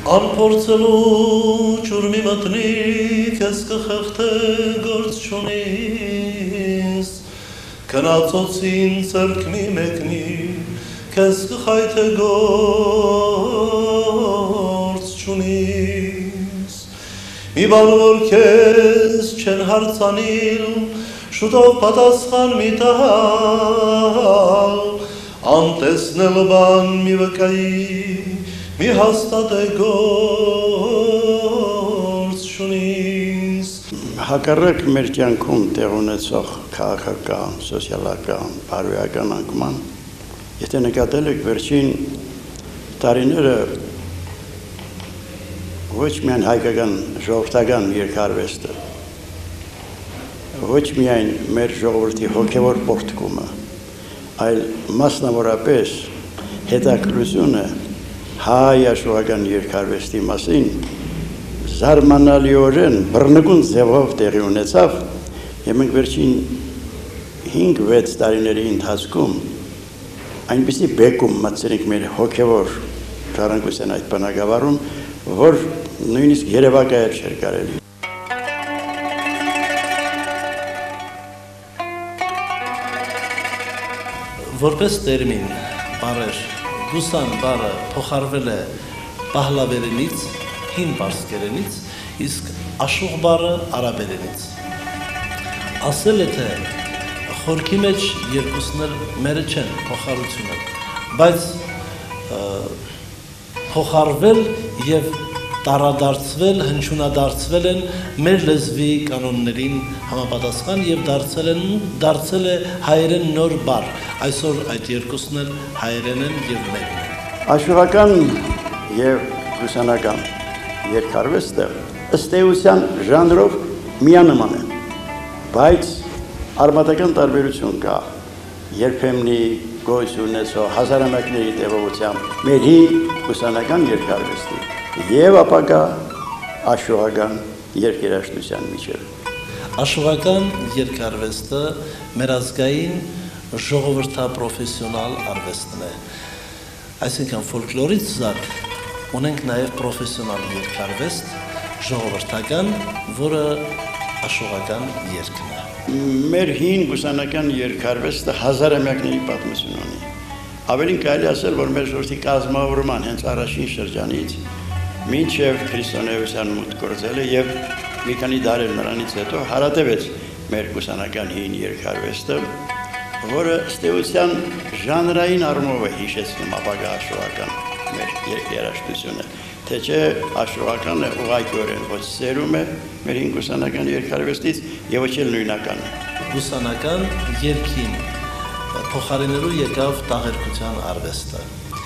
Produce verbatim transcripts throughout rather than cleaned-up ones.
Անփորձելու ջուր մի մտնի, քեզ կխեղդե գործ չունիս, քնածոցին ծրկ մի մեկնի, քեզ կխայթե գործ չունիս, մի բան որ քեզ չեն հարցանիլ, շուտով պատասխան մի տալ, անտեսնել բան մի վկայի, մի հաստատ է գործ չունիս։ Հակառակ մեր կյանքում տեղ ունեցող քաղաքական, սոցիալական, բարոյական անկման, եթե նկատել եք վերջին տարիները ոչ միայն հայկական ժողովրդական երկարվեստը, ոչ միայն մեր ժողովրդի հոգևոր պորտկումը, այլ մասնավորապես հետաքրությունը հայ աշխուհական երկարվեստի մասին զարմանալիորեն բռնկուն ձևով տեղի ունեցավ, եւ մենք վերջին հինգ-վեց տարիների ընթացքում այնպիսի բեկում մտցրինք մեր հոգևոր ժառանգության այդ բնակավարում, որ նույնիսկ երևակայել չէր կարելի։ Որպես տերմին, բառեր, գուսան բառը փոխարվել է պահլավերենից, հին պարսկերենից, իսկ աշուղ բառը արաբերենից։ Ասել է թե խորքի մեջ երկուսն էլ մերը չեն փոխարությունը, բայց փոխարվել եւ տարադարձվել, հնչյունադարձվել են մեր լեզվի կանոններին համապատասխան եւ դարձել են դարձել է հայերեն նոր բառ։ Այսօր այդ երկուսն էլ հայերեն են եւ մեկն են։ Աշխուհական եւ լուսանական երկարվեստը ըստ էության ժանրով միանման է, բայց արմատական տարբերություն կա երբեմնի գոյություն ունեցող հազարամյակների տևողությամբ մեր հին լուսանական երկարվեստի եւ ապագա աշխուհական երկերաշտության միջև։ Աշխուհական երկարվեստը մեր ազգային ժողովրդապրոֆեսիոնալ արվեստն է։ Այսինքն ֆոլկլորից զատ ունենք նաև պրոֆեսիոնալ երկարվեստ, ժողովրդական, որը աշխուհական երգն է։ Մեր հին լուսանական երկարվեստը հազարամյակների պատմություն ունի։ Ավելին կարելի ասել, որ մեր ժողովրդի կազմավորման հենց առաջին շրջանից մինչև քրիստոնեության մուտք գործելը եւ մի քանի դարեր նրանից հետո հարատևեց մեր լուսանական հին երկարվեստը, որը ըստ էության ժանրային առումով է հիշեցնում ապագա աշխուհական մեր երաժշտությունը, թե չէ աշխուհականը ուղղակիորեն ոչ սերում է մեր հին լուսանական երկարվեստից եւ ոչ էլ նույնական է։ Լուսանական երգին փոխարինելու եկավ տաղերկության արվեստը։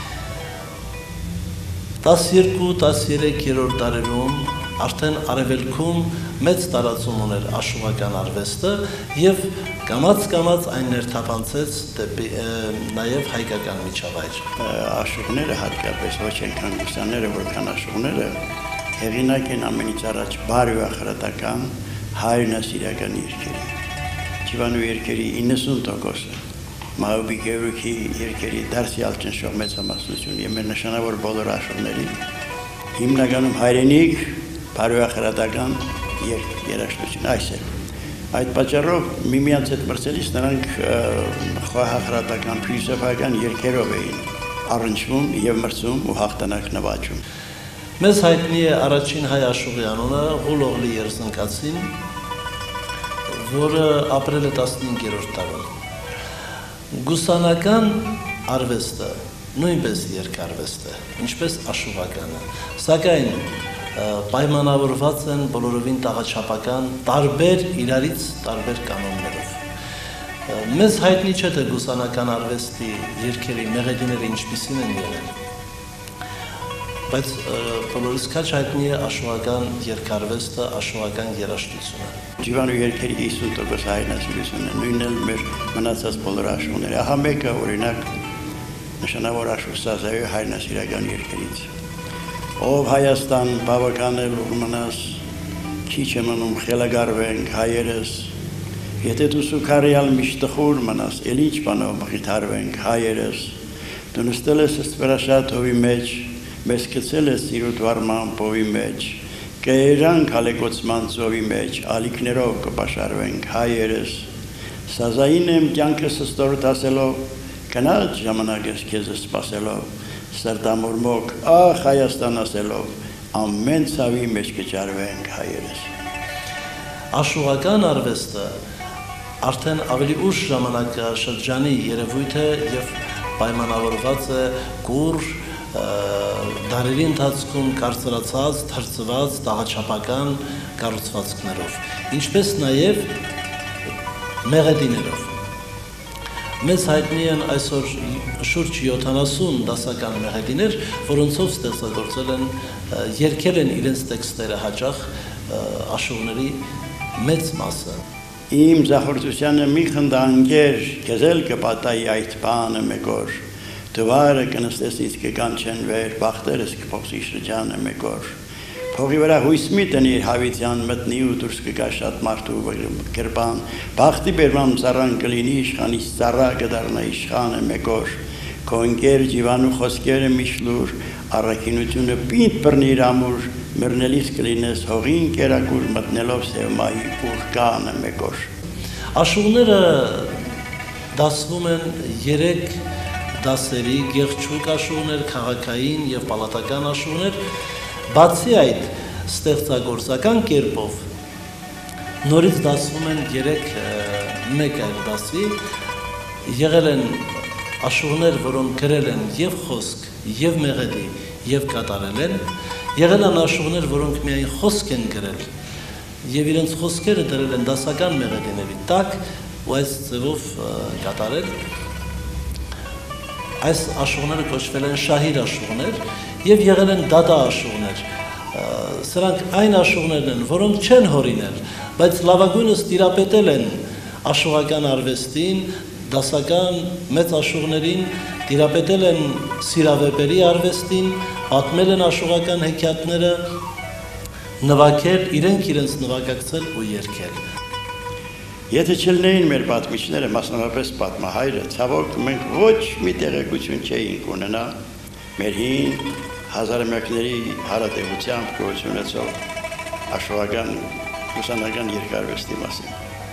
տասներկու-տասներեք-րդ դարերում արդեն արևելքում մեծ տարածում ուներ աշխուհական արվեստը եւ կամաց-կամաց այն ներթափանցեց դեպի նաեւ հայկական միջավայր։ Աշխուհները հատկապես ոչ այնքան լուսաները, որքան աշխուհները հեղինակ են ամենից առաջ բարոյախրատական հայրենասիրական երգերի։ Չիվանու երգերի իննսուն տոկոսը Մահուբի Գևորգի երգերի դարձյալ ճնշող մեծամասնություն եւ մեր նշանավոր բոլոր աշխուհների հիմնականում հայրենիք բարոյախրատական երաժշտություն այս է։ Այդ պատճառով միմյանց հետ մրցելիս նրանք խոհախրատական փիլիսոփայական երգերով էին առնչվում եւ մրցում ու հաղթանակ նվաճում։ Մեզ հայտնի է առաջին հայ աշխուհի անունը Ղուլօղլի Երզնկացին, որը ապրել է տասնհինգերորդ դարում։ Գուսանական արվեստը նույնպես երկարվեստ է, ինչպես աշխուհականը, սակայն պայմանավորված են բոլորովին տաղաչափական տարբեր իրարից տարբեր կանոններով։ Մեզ հայտնի չէ թե գուսանական արվեստի երգերի մեղեդիները ինչպիսին են եղել, բայց բոլորիս քաչ հայտնի է աշխուհական երկարվեստը, աշխուհական երաժշտությունը։ Ջիվանու երգերի հիսուն տոկոս հայրենասիրությունն է, նույնն էլ մեր մնացած բոլոր աշխուհները։ Ահա մեկը օրինակ նշանավոր աշխուհ Սազայի հայրենասիրական երգերից։ Ով Հայաստան բավական է մնաս, քիչ է մնում խելագարվենք հայերս, եթե դու սուքարյալ միշտ տխուր մնաս, էլ ինչ բանով մխիթարվենք հայերս, դու նստել ես ստվերաշատ հովի մեջ, մեզ գցել է սիրո դառման փովի մեջ, կերանք հալեկոծման ծովի մեջ, ալիքներով կպաշարվենք հայերս, սազային եմ կյանքս ստորտ ասելով, կնած ժամանակս քեզ սպասելով, սրտամորմոք, ախ Հայաստան ասելով, ամեն ցավի մեջ կճարվենք հայերս։ Աշուղական արվեստը արդեն ավելի ուշ ժամանակաշրջանի երևույթ է եւ պայմանավորված է գուր դարերի ընթացքում կարծրացած, թրծված, տաղաչափական կառուցվածքներով, ինչպես նաև մեղեդիներով։ Մեզ հայտնի են այսօր շուրջ յոթանասուն դասական մեղեդիներ, որոնցով ստեղծագործել են, երգել են իրենց տեքստերը հաճախ աշուղների մեծ մասը։ Իմ զախորտությանը մի խնդանգեր, կեզել կպատայի այդ բանը մեկոր, դվարը կնստեսից կկանչեն վեր, բախտերս կփոխսի շրջանը մեկոր, փողի վրա հույս մի տնիր հավիտյան մտնի ու դուրս կգա շատ մարդու կրպան, բախտի բերմամ ծառան կլինի իշխանից ծառա կդառնա իշխանը մեկոր, քո ընկեր ջիվանու խոսքերը միշլուր, առաքինությունը պինդ բռնիր ամուր, մռնելիս կլինես հողին կերակուր մտնելով սևմայի ուղկանը մեկոր։ Աշուղները դասվում են երեք դասերի, գեղչուկ աշուղներ, քաղաքային եւ պալատական աշուղներ, բացի այդ ստեղծագործական կերպով նորից դասվում են երեք մեկ այլ դասի, եղել են աշուղներ, որոնք գրել են եւ խոսք, եւ մեղեդի, եւ կատարել են, եղել են աշուղներ, որոնք միայն խոսք են գրել, եւ իրենց խոսքերը դրել են դասական մեղեդիների տակ ու այս ձևով կատարել։ Այս աշուղները կոչվել են շահիր աշուղներ եւ եղել են դադա աշուղներ։ Սրանք այն աշուղներն են, որոնք չեն հորինել, բայց լավագույնս տիրապետել են աշուղական արվեստին, դասական մեծ աշուղներին, տիրապետել են սիրավեպերի արվեստին, պատմել են աշուղական հեքիաթները, նվագել, իրենք իրենց նվագակցել ու երգել։ Եթե չլինեին մեր պատմիչները, մասնավորապես պատմահայրը, ցավոք մենք ոչ մի տեղեկություն չէինք ունենա մեր հին հազարամյակների հարատևությամբ գոյություն ունեցող աշուղական ուսանական երկարվեստի մասին։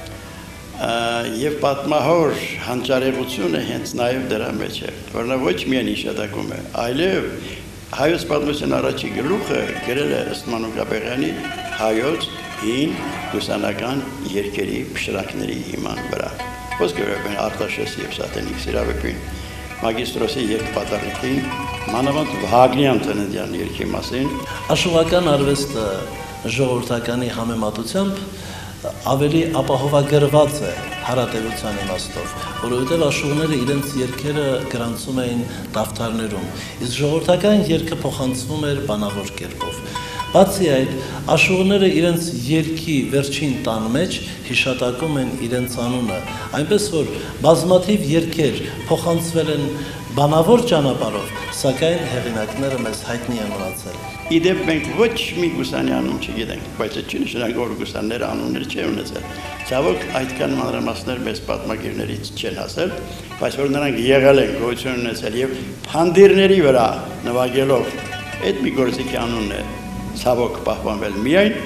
Եվ պատմահոր հանճարեղությունը հենց նաև դրա մեջ է, որն ոչ միայն հիշատակում է, այլև հայոց պատմության առաջի գլուխը գրել է ըստ Մանուկապեղյանի հայոց հին ուսանական երկերի փշրակների հիման վրա։ Խոսքը վերաբերում է Արտաշես եւ Սատենիկ Սիրավեպին, մագիստրոսի երկպատառիկին, մանավանդ Վահագնյան Ծննդյան երկի մասին։ Աշուղական արվեստը ժողովրդականի համեմատությամբ ավելի ապահովագրված է հարատևության իմաստով, որովհետև աշուղները իրենց երգերը գրանցում էին դավթարներում, իսկ ժողովրդական երգը փոխանցվում էր բանավոր կերպով։ Բացի այդ, աշուղները իրենց երգի վերջին տան մեջ հիշատակում են իրենց անունը, այնպես որ բազմաթիվ երգեր փոխանցվել են բանավոր ճանապարհով, սակայն հեղինակները մեզ հայտնի են մնացել։ Իդեպ մենք ոչ մի գուսանի անուն չգիտենք, բայց այդ չի նշանակում, որ գուստանները անուններ չեն ունեցել։ Ցավոք այդքան մանրամասներ մեզ պատմագիրներից չեն ասել, բայց որ նրանք եղել են, գոյություն ունեցել եւ փանդիրների վրա նվագելով այդ մի գործիքի անունն է ցավոք պահպանվել միայն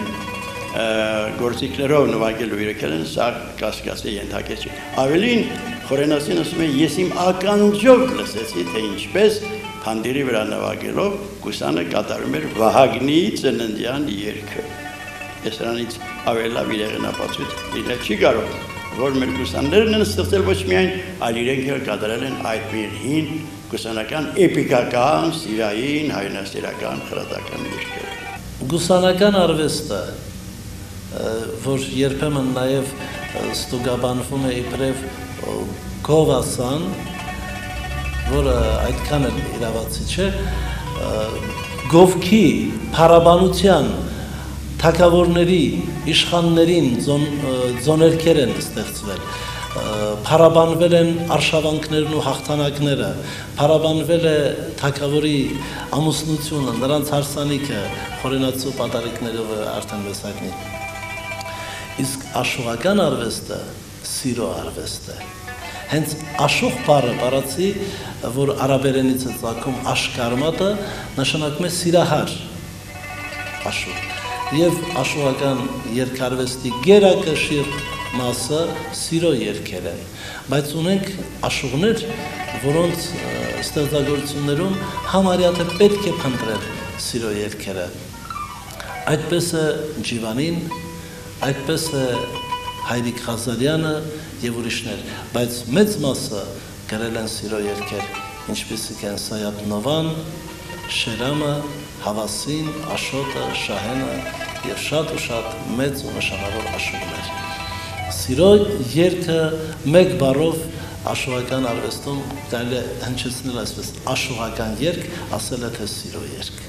գործիքներով նվագելու իրակել են սա կասկածի ենթակետ չի։ Ավելին Խորենասին ասում է ես իմ ականջով լսեցի թե ինչպես Փանդիրի վրա նվագելով գուսանը կատարում էր Վահագնի ծննդյան երգը։ Ես նրանից ավելի լավ իրեղենապացույց լինել չի կարող, որ մեր գուսաններն են ստեղծել ոչ միայն, այլ իրենք էլ կատարել են այդ մի հին գուսանական էպիկական, սիրային, հայրենասիրական, խրատական երգերը։ Գուսանական արվեստը, որ երբեմն նաև ստուգաբանվում է իբրև գովասան, որը այդքան էլ իրավացի չէ, գովքի, փառաբանության, թագավորների, իշխաններին ձոներքեր են ստեղծվել, փառաբանվել են արշավանքներն ու հաղթանակները, փառաբանվել է թագավորի ամուսնությունը, նրանց հարսանիքը, խորենացու պատարիկներով արդեն մեզ հայտնի։ Իսկ աշուղական արվեստը սիրո արվեստ է։ Հենց աշուղ բառը բառացի, որ արաբերենից է ծագում աշկարմատը, նշանակում է սիրահար աշուղ։ Եվ աշուղական երգարվեստի գերակշիռ մասը սիրո երգեր են, բայց ունենք աշուղներ, որոնց ստեղծագործություններում համարյա թե պետք է փնտրել սիրո երգերը։ Այդպես է Ջիվանին, այդպես է Հայրիկ Ղազարյանը եւ ուրիշներ, բայց մեծ մասը գրել են սիրո երգեր, ինչպիսիք են Սայաթ Նովան, Շերամը, Հավասին, Աշոտը, Շահենը եւ շատ ու շատ մեծ ու նշանավոր աշուղներ։ Սիրո երգը մեկ բառով աշուղական արվեստում կարելի է հնչեցնել այսպես աշուղական երգ, ասել է թե սիրո երգ։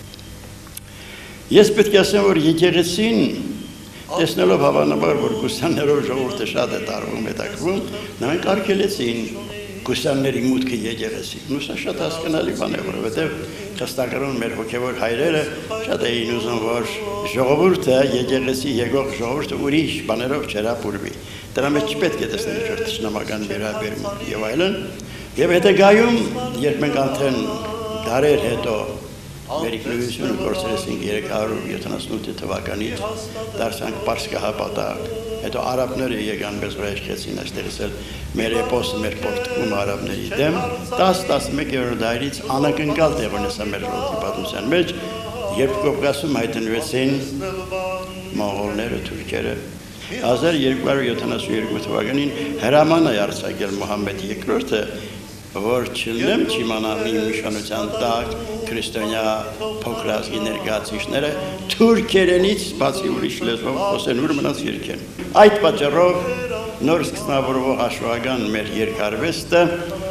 Ես պետք է ասեմ, որ եկեղեցին տեսնելով հավանաբար, որ գուսաններով ժողովուրդը շատ է տարվում, հետաքրվում, նրանք արգելեցին գուսանների մուտքը եկեղեցի։ Ու սա շատ հասկանալի բան է, որովհետև խստակարուն մեր հոգևոր հայրերը շատ էին ուզում, որ ժողովուրդը եկեղեցի եկող ժողովուրդը ուրիշ բաներով չհրապուրվի։ Դրա մեջ չպետք է տեսնել ինչ-որ թշնամական վերաբերմունք եւ այլն։ Եվ հետագայում, երբ մենք արդեն դարեր հետո մեր ինքնությունը գործեցինք երեք հարյուր յոթանասունութ թվականից, դարձանք Պարսկահապատակ, հետո արաբները եկան մեզ վրա իշխեցին, այստեղից էլ մեր էպոսը, մեր պորտկում արաբների դեմ, տասը-տասնմեկերորդ դարից անակնկալ տեղ ունեցա մեր ժողովրդի պատմության մեջ, երբ Կովկասում հայտնվեցին մոնղոլները, թուրքերը, հազար երկու հարյուր յոթանասունյոթ թվականին հրաման է արձակել Մուհամմեդ երկրորդը, որ չլինեմ չիմանամ իմ նշանության տակ քրիստոնյա փոքր ազգի ներկայացուցիչները թուրքերենից բացի ուրիշ լեզվով խոսեն ուր մնաց երգեն։ Այդ պատճառով նոր սկսնավորվող աշուղական մեր երգարվեստը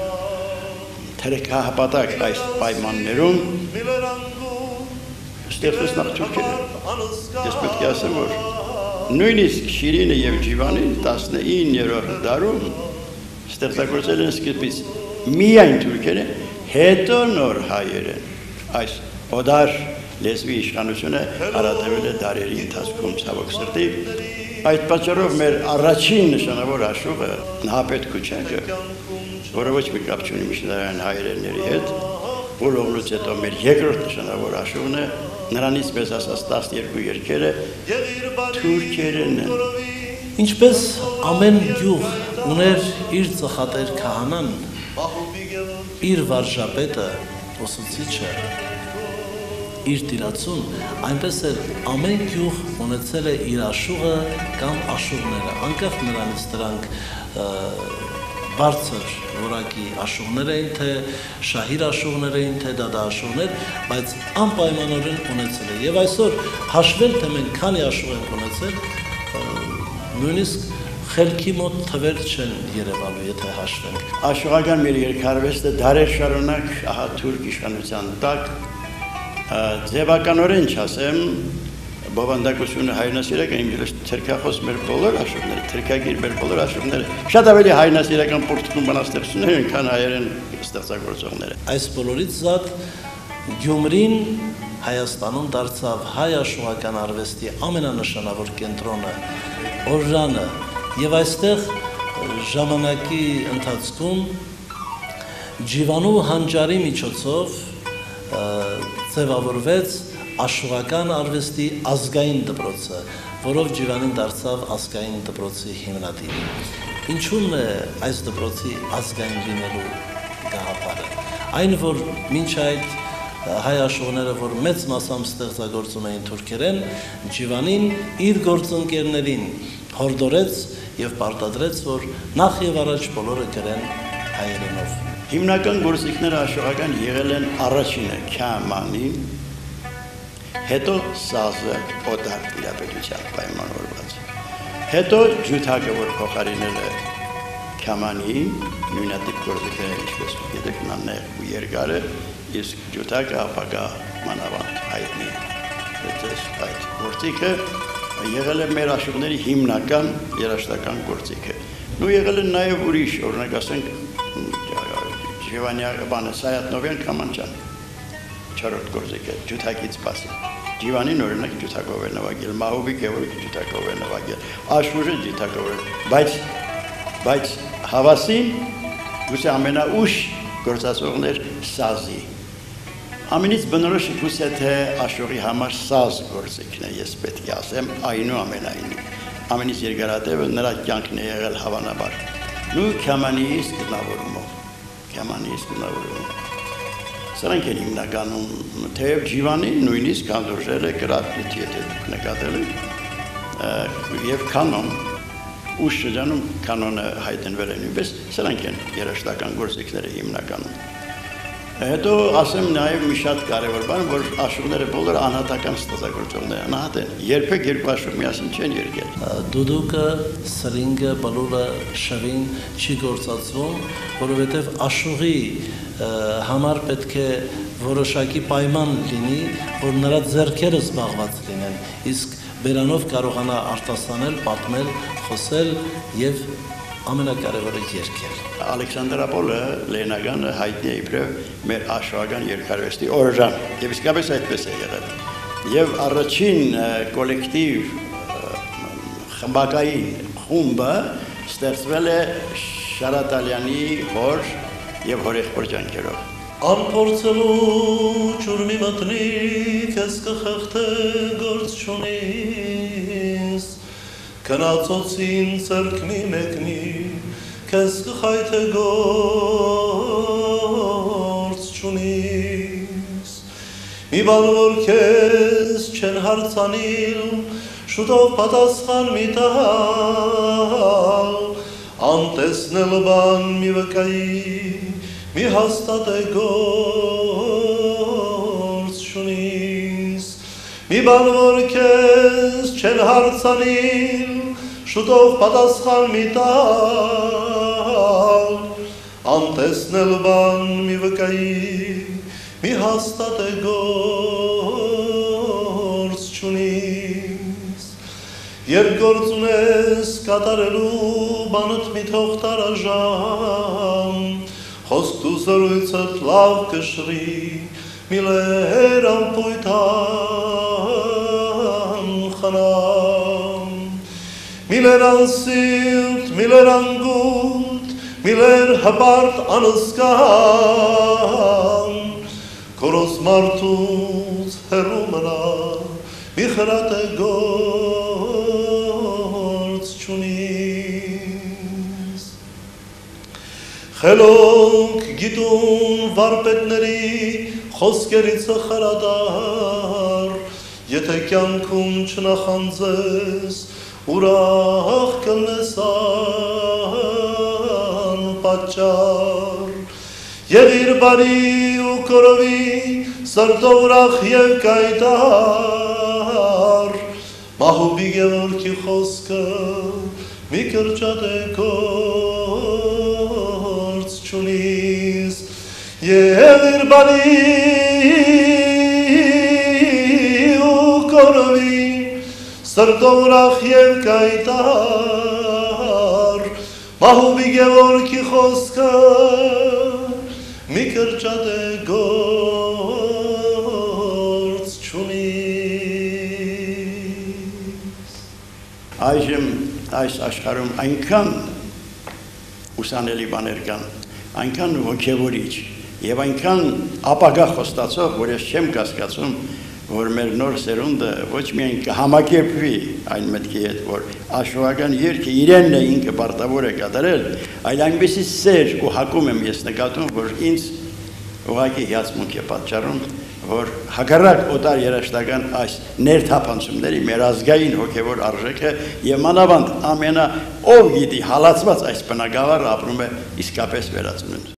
թերքահապատակ այս պայմաններում ստեղծվեց նախ թուրքերեն։ Ես պետք է ասեմ, որ նույնիսկ Շիրինը եւ Ջիվանին տասնիններորդ դարում ստեղծագործել են սկզբից միայն թուրքերը, հետո նոր հայերեն։ Այս օդար լեզվի իշխանությունը հարատևել է դարերի ընթացքում ցավոք սրտի։ Այդ պատճառով մեր առաջին նշանավոր աշուղը Նահապետ Քուչակը, որը ոչ մի կապ չունի միջնադարյան հայերենների հետ, բոլորից հետո մեր երկրորդ նշանավոր աշուղն է, նրանից մեզ ասած տասներկու երգերը թուրքերեն են։ Ինչպես ամեն գյուղ ուներ իր ծխատեր քահանան, իր վարժապետը, ուսուցիչը, իր տիրացուն, այնպես էլ ամեն գյուղ ունեցել է իր աշուղը կամ աշուղները, անկախ նրանից դրանք բարձր որակի աշուղներ էին, թե շահիր աշուղներ էին, թե դադա աշուղներ, բայց անպայմանորեն ունեցել է։ Եվ այսօր հաշվել, թե մենք քանի աշուղ ենք ունեցել, նույնիսկ խելքի մոտ թվեր չեն երևալու, եթե հաշվենք։ Աշուղական մեր երգարվեստը դարեր շարունակ ահա թուրք իշխանության տակ ձևականորեն չասեմ, բովանդակությունը հայրենասիրական իմ ջրես թրքախոս մեր բոլոր աշուղները, թրքագիր մեր բոլոր աշուղները շատ ավելի հայրենասիրական պորտկում բանաստեղծություններ են, քան հայերեն ստեղծագործողները։ Այս բոլորից զատ Գյումրին Հայաստանում դարձավ հայ աշուղական արվեստի ամենանշանավոր կենտրոնը, օրրանը, եւ այստեղ ժամանակի ընթացքում Ջիվանու հանճարի միջոցով ձևավորվեց աշուղական արվեստի ազգային դպրոցը, որով Ջիվանին դարձավ ազգային դպրոցի հիմնադիր։ Ինչու՞ն է այս դպրոցի ազգային լինելու գաղափարը։ Այն, որ մինչ այդ հայ աշուղները, որ մեծ մասամբ ստեղծագործում էին թուրքերեն, Ջիվանին իր գործընկերներին հորդորեց եւ պարտադրեց, որ նախ եւ առաջ բոլորը գրեն հայերենով։ Հիմնական գործիքները աշուղական եղել են առաջինը քյամանին, հետո սազը օդար տիրապետությամբ պայմանավորված։ Հետո ջութակը, որ փոխարինել է քյամանին, նույնատիպ գործիքները ինչպես գիտեք նանեղ ու երկարը, իսկ ջութակը ապակա մանավանդ հայտնի այդ գործիքը եղել է մեր աշուղների հիմնական երաժշտական գործիքը։ Ու եղել են նաև ուրիշ, օրինակ ասենք Ջիվանյա բանը Սայաթ Նովյան Կամանչան, չորրորդ գործիքը, ջութակից բացի։ Ջիվանին օրինակ ջութակով է նվագել, Մահուբիկ Եվորիկը ջութակով է նվագել, Աշուրը ջութակով է, բայց բայց Հավասին գուցե ամենաուշ գործածողներ սազի։ Ամենից բնորոշ գուցե թե աշողի համար սազ գործիքն է, ես պետք է ասեմ, այնուամենայնիվ։ Ամենից երկարատևը նրա կյանքն է եղել հավանաբար։ Նույն քամանիից գտնավորումով, քամանիից գտնավորումով։ Սրանք են հիմնականում, թեև Ջիվանի նույնիսկ հանդուրժել է գրաֆիտի, եթե դուք նկատել եք, եւ կանոն, ուշ շրջանում կանոնը հայտնվել է նույնպես, սրանք են երաժշտական գործիքները հիմնականում։ Հետո ասեմ նաև մի շատ կարևոր բան, որ աշուղները բոլորը անհատական ստեղծագործողներ են, անհատ են, երբեք երկու աշուղ միասին չեն երգել։ Դուդուկը, սրինգը, բլուրը, շվին չի գործածվում, որովհետև աշուղի համար պետք է որոշակի պայման լինի, որ նրա ձեռքերը զբաղված լինեն, իսկ բերանով կարողանա արտասանել, պատմել, խոսել եւ ամենակարևորը երգել։ Ալեքսանդրապոլը Լենագանը հայտնի է իբրև մեր աշխարհական երգարվեստի օրժան, եւ իսկապես այդպես է եղել։ Եվ առաջին կոլեկտիվ խմբակային խումբը ստեղծվել է Շարատալյանի հոր եւ հորեղբոր ջանքերով։ Անփորձելու ջուր մի մտնի, քեզ կխեղթե գործ չունիս, քնածոցին ցերկ մի մեկնի, քեզ կխայթե գործ չունիս, մի բան որ քեզ չեն հարցանիլ, շուտով պատասխան մի տալ, անտեսնել բան մի վկայի, մի հաստատ է գործ չունիս, մի բան որ քեզ չեն հարցանիլ, շուտով պատասխան մի տալ, անտեսնել բան մի վկայի, մի հաստատ է գործ չունիս, երբ գործ ունես կատարելու բանդ մի թող տարաժամ, խոսք դու զրույցդ լավ կշռի, մի լեր ամպույտան խնամ, մի լեր անսիլտ, մի լեր անգուտ, մի լեր հպարտ անսկան, կորոս մարդուց հեռու մնա, մի խրատ է գործ չունիս, խելոք գիտուն վարպետների խոսքերից խրադար, եթե կյանքում չնախանձես, ուրախ կլնես անպատճառ, եղիր բարի ու կորովի, սրտով ուրախ և կայտար, մահուբի Գևորգի խոսքը մի կրճատ է գործ չունիս, եղիր բարի ու կորովի, սրտով ուրախ և կայտար, մահուբի Գևորգի խոսքը մի կրճատ է գործ չունիս։ Այժմ այս աշխարհում այնքան ուսանելի բաներ կան, այնքան ոգևորիչ եւ այնքան ապագա խոստացող, որ ես չեմ կասկածում, որ մեր նոր սերունդը ոչ միայն կհամակերպվի այն մտքի հետ, որ աշխարհական երգը իրենն է ինքը պարտավոր է կատարել, այլ այնպեսի սեր ու հակում եմ ես նկատում, որ ինձ ուղղակի հիացմունք է պատճառում, որ հակառակ օտար երաժշտական այս ներթափանցումների մեր ազգային հոգևոր արժեքը եւ մանավանդ ամենա ով գիտի հալածված այս բնակավարը ապրում է իսկապես վերածնունդ։